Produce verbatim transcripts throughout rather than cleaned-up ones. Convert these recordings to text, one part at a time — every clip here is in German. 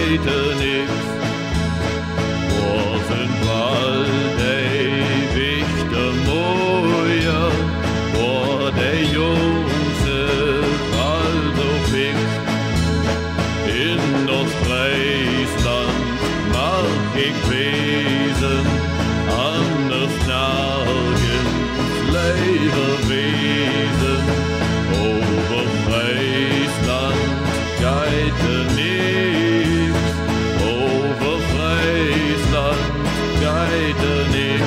geite nix. Hvor sind bald de wichte mooie, hvor de jongse bald so fix. In Ostfriesland mag ik wezen, anders nergens leven wezen. Over Friesland geite nix, over Friesland geite nix.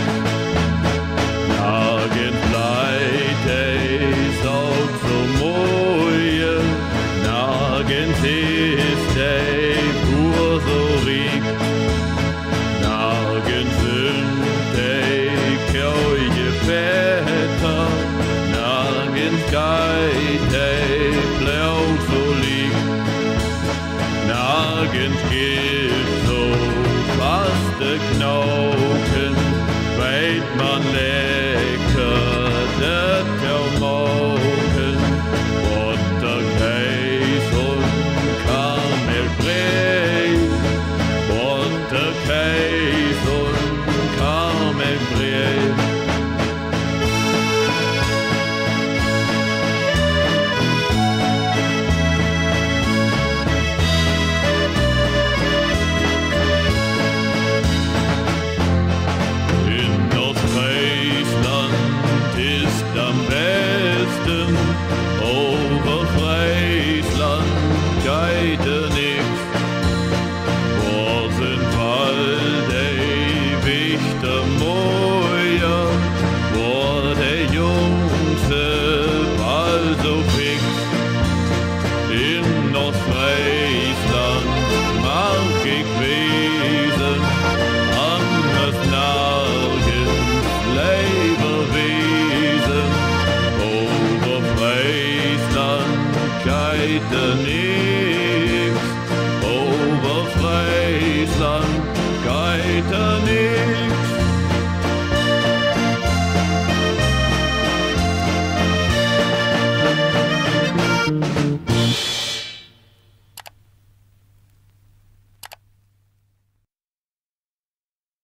Nirgends bleibt es auch so mooie, nirgends ist es pur so riek. Nirgends sind die Kirche Väter, nirgends geht die Blau so lieg. Nirgends gibt so faste Knochen, weit man lecker das Kaumoken. Butter, Käse und Kamelbrei, Butter, Käse und Kamelbrei. Ist am besten, over Friesland geite nix. Hvor sind bald die wichte mooie, hvor de jongse bald so fix. In Ostfriesland mag ik wezen, anders nergens leven wezen. Over Friesland geite nix.